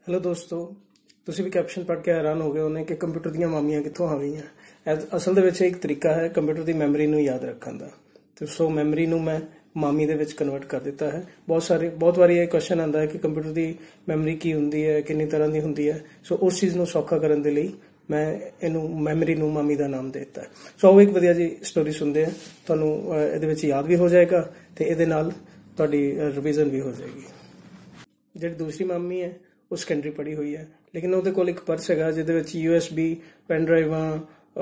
Hello दोस्तों, ਤੁਸੀਂ ਵੀ caption ਪੜ੍ਹ ਕੇ ਹੈਰਾਨ ਹੋ ਗਏ ਹੋਣੇ ਕਿ ਕੰਪਿਊਟਰ ਦੀਆਂ ਮਾਮੀਆਂ ਕਿੱਥੋਂ ਆ ਗਈਆਂ। ਅਸਲ ਦੇ ਵਿੱਚ ਇੱਕ ਤਰੀਕਾ ਹੈ ਕੰਪਿਊਟਰ ਦੀ ਮੈਮਰੀ ਨੂੰ ਯਾਦ ਰੱਖਣ ਦਾ। ਤੇ ਸੋ ਮੈਮਰੀ ਨੂੰ ਮੈਂ ਮਾਮੀ ਦੇ ਵਿੱਚ ਕਨਵਰਟ ਕਰ ਦਿੱਤਾ ਹੈ। ਬਹੁਤ ਵਾਰੀ ਇਹ ਕੁਐਸਚਨ ਆਉਂਦਾ ਹੈ ਕਿ ਕੰਪਿਊਟਰ ਦੀ ਮੈਮਰੀ ਕੀ ਹੁੰਦੀ ਹੈ, ਕਿੰਨੀ ਤਰ੍ਹਾਂ ਦੀ ਹੁੰਦੀ ਹੈ। ਸੋ ਉਸ ਚੀਜ਼ ਨੂੰ ਸੌਖਾ ਕਰਨ ਦੇ ਲਈ ਮੈਂ ਇਹਨੂੰ ਮੈਮਰੀ ਨੂੰ ਮਾਮੀ ਦਾ ਨਾਮ ਦੇ ਦਿੱਤਾ। ਸੋ ਆਓ ਇੱਕ ਵਧੀਆ ਜੀ ਸਟੋਰੀ ਸੁਣਦੇ ਹਾਂ, ਤੁਹਾਨੂੰ ਇਹਦੇ ਵਿੱਚ ਯਾਦ ਵੀ ਹੋ ਜਾਏਗਾ ਤੇ ਇਹਦੇ ਨਾਲ ਤੁਹਾਡੀ ਰਿਵੀਜ਼ਨ ਵੀ ਹੋ ਜਾਏਗੀ। ਜਿਹੜੀ ਦੂਸਰੀ ਮਾਮੀ ਹੈ ਉਹ ਸੈਕੰਡਰੀ ਪੜ੍ਹੀ ਹੋਈ ਹੈ, ਲੇਕਿਨ ਉਹਦੇ ਕੋਲ ਇੱਕ ਪਰਸ ਹੈਗਾ ਜਿਹਦੇ ਵਿੱਚ USB, ਪੈਨ ਡਰਾਈਵਾਂ,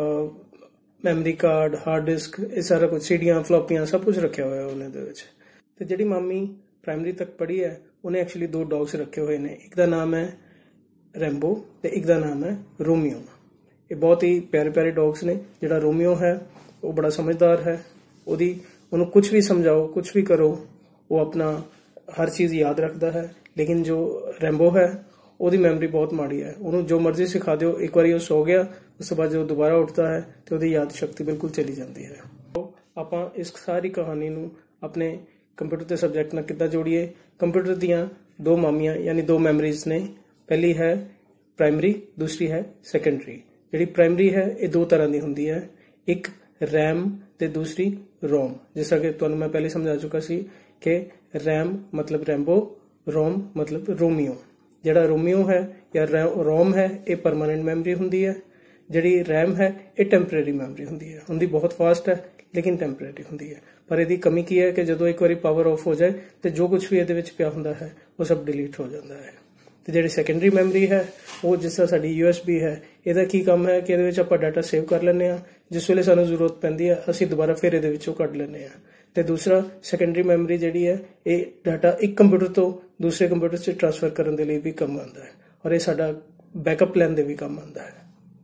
ਮੈਮਰੀ ਕਾਰਡ, ਹਾਰਡ ਡਿਸਕ, ਇਹ ਸਾਰਾ ਕੁਝ, ਸੀਡੀਆਂ, ਫਲੋਪੀਆਂ, ਸਭ ਕੁਝ ਰੱਖਿਆ ਹੋਇਆ ਉਹਨੇ ਦੇ ਵਿੱਚ। ਤੇ ਜਿਹੜੀ ਮਾਮੀ ਪ੍ਰਾਇਮਰੀ ਤੱਕ ਪੜ੍ਹੀ ਹੈ ਉਹਨੇ ਐਕਚੁਅਲੀ 2 ਡੌਗਸ ਰੱਖੇ ਹੋਏ ਨੇ। ਇੱਕ ਦਾ ਨਾਮ ਹੈ ਰੈਂਬੋ ਤੇ ਇੱਕ ਦਾ ਨਾਮ ਹੈ ਰੋਮੀਓ। ਇਹ ਬਹੁਤ ਹੀ ਪਿਆਰੇ ਪਿਆਰੇ ਡੌਗਸ ਨੇ। ਜਿਹੜਾ ਰੋਮੀਓ ਹੈ ਉਹ ਬੜਾ ਸਮਝਦਾਰ ਹੈ। ਉਹਨੂੰ ਕੁਝ ਵੀ ਸਮਝਾਓ, ਕੁਝ ਵੀ ਕਰੋ, ਉਹ ਆਪਣਾ ਹਰ ਚੀਜ਼ ਯਾਦ ਰੱਖਦਾ ਹੈ। ਲੇਕਿਨ ਜੋ ਰੈਂਬੋ ਹੈ ਉਹਦੀ ਮੈਮਰੀ ਬਹੁਤ ਮਾੜੀ ਹੈ। ਉਹਨੂੰ ਜੋ ਮਰਜ਼ੀ ਸਿਖਾ ਦਿਓ, ਇੱਕ ਵਾਰੀ ਉਹ ਸੌ ਗਿਆ, ਉਸ ਤੋਂ ਬਾਅਦ ਜਦੋਂ ਦੁਬਾਰਾ ਉੱਠਦਾ ਹੈ ਤੇ ਉਹਦੀ ਯਾਦ ਸ਼ਕਤੀ ਬਿਲਕੁਲ ਚਲੀ ਜਾਂਦੀ ਹੈ। ਆਪਾਂ ਇਸ ਸਾਰੀ ਕਹਾਣੀ ਨੂੰ ਆਪਣੇ ਕੰਪਿਊਟਰ ਦੇ ਸਬਜੈਕਟ ਨਾਲ ਕਿੱਦਾਂ ਜੋੜੀਏ। ਕੰਪਿਊਟਰ ਦੀਆਂ 2 ਮਾਮੀਆਂ ਯਾਨੀ 2 ਮੈਮਰੀਜ਼ ਨੇ। ਪਹਿਲੀ ਹੈ ਪ੍ਰਾਇਮਰੀ, ਦੂਸਰੀ ਹੈ ਸੈਕੰਡਰੀ। ਜਿਹੜੀ ਪ੍ਰਾਇਮਰੀ ਹੈ ਇਹ 2 ਤਰ੍ਹਾਂ ਦੀ ਹੁੰਦੀ ਹੈ, ਇੱਕ ਰੈਮ ਤੇ ਦੂਸਰੀ ਰੋਮ। ਜਿਸ ਤਰ੍ਹਾਂ ਕਿ ਤੁਹਾਨੂੰ ਮੈਂ ਪਹਿਲੇ ਸਮਝਾ ਚੁੱਕਾ ਸੀ ਕਿ ਰੈਮ ਮਤਲਬ ਰੈਂਬੋ, ਰੋਮ ਮਤਲਬ ਰੋਮੀਓ। ਜਿਹੜਾ ਰੋਮੀਓ ਹੈ ਜਾਂ ਰੋਮ ਹੈ ਇਹ ਪਰਮਾਨੈਂਟ ਮੈਮਰੀ ਹੁੰਦੀ ਹੈ। ਜਿਹੜੀ ਰੈਮ ਹੈ ਇਹ ਟੈਂਪਰੇਰੀ ਮੈਮਰੀ ਹੁੰਦੀ ਹੈ। ਹੁੰਦੀ ਬਹੁਤ ਫਾਸਟ ਹੈ ਲੇਕਿਨ ਟੈਂਪਰੇਰੀ ਹੁੰਦੀ ਹੈ। ਪਰ ਇਹਦੀ ਕਮੀ ਕੀ ਹੈ ਕਿ ਜਦੋਂ ਇੱਕ ਵਾਰੀ ਪਾਵਰ ਆਫ ਹੋ ਜਾਏ ਤੇ ਜੋ ਕੁਝ ਵੀ ਇਹਦੇ ਵਿੱਚ ਪਿਆ ਹੁੰਦਾ ਹੈ ਉਹ ਸਭ ਡਿਲੀਟ ਹੋ ਜਾਂਦਾ ਹੈ। ਤੇ ਜਿਹੜੀ ਸੈਕੰਡਰੀ ਮੈਮਰੀ ਹੈ ਉਹ ਜਿਸ ਤਰ੍ਹਾਂ ਸਾਡੀ USB ਹੈ, ਇਹਦਾ ਕੀ ਕੰਮ ਹੈ ਕਿ ਇਹਦੇ ਵਿੱਚ ਆਪਾਂ ਡਾਟਾ ਸੇਵ ਕਰ ਲੈਂਦੇ ਹਾਂ। ਜਿਸ ਵੇਲੇ ਸਾਨੂੰ ਜ਼ਰੂਰਤ ਪੈਂਦੀ ਹੈ ਅਸੀਂ ਦੁਬਾਰਾ ਫਿਰ ਇਹਦੇ ਵਿੱਚੋਂ ਕੱਢ ਲੈਂਦੇ ਹਾਂ। ਤੇ ਦੂਸਰਾ ਸੈਕੰਡਰੀ ਮੈਮਰੀ ਜਿਹੜੀ ਹੈ ਇਹ ਡਾਟਾ ਇੱਕ ਕੰਪਿਊਟਰ ਤੋਂ ਦੂਸਰੇ ਕੰਪਿਊਟਰ 'ਚ ਟ੍ਰਾਂਸਫਰ ਕਰਨ ਦੇ ਲਈ ਵੀ ਕੰਮ ਆਉਂਦਾ ਹੈ ਔਰ ਇਹ ਸਾਡਾ ਬੈਕਅਪ ਪਲਾਨ ਦੇ ਵੀ ਕੰਮ ਆਉਂਦਾ ਹੈ।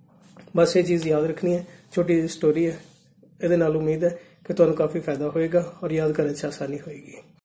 ਬਸ ਇਹ ਚੀਜ਼ ਯਾਦ ਰੱਖਣੀ ਹੈ। ਛੋਟੀ ਜਿਹੀ ਸਟੋਰੀ ਹੈ, ਇਹਦੇ ਨਾਲ ਉਮੀਦ ਹੈ ਕਿ ਤੁਹਾਨੂੰ ਕਾਫੀ ਫਾਇਦਾ ਹੋਏਗਾ ਔਰ ਯਾਦ ਕਰਨ 'ਚ ਆਸਾਨੀ ਹੋਏਗੀ।